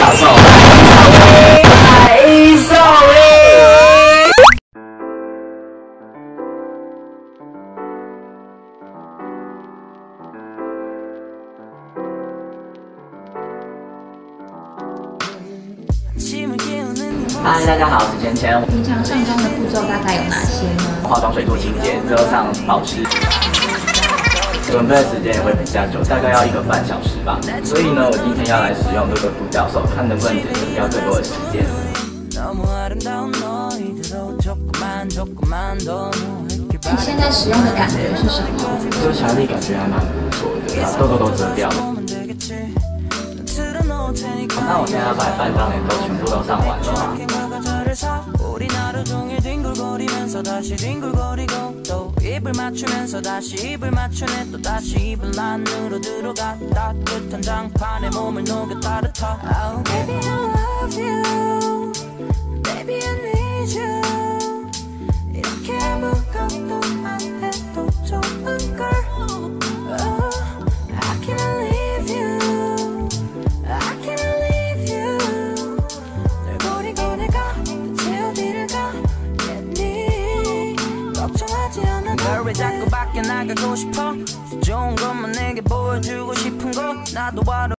教授。嗨，大家好，我是芊芊。 平常上妆的步骤大概有哪些呢？ 化妆水做清洁，之后上保湿，准备的时间也会比较久，大概要1个半小时吧。所以呢，我今天要来使用这个独角兽，看能不能节省掉更多的时间。 你现在使用的感觉是什么？ 这个瑕力感觉还蛮不错的，把痘痘都遮掉了。那我现在要把半张脸都全部都上完了啊。왜 자꾸 밖에 나가고 싶어 좋은 것만 내게 보여주고 싶은 거 나도 알아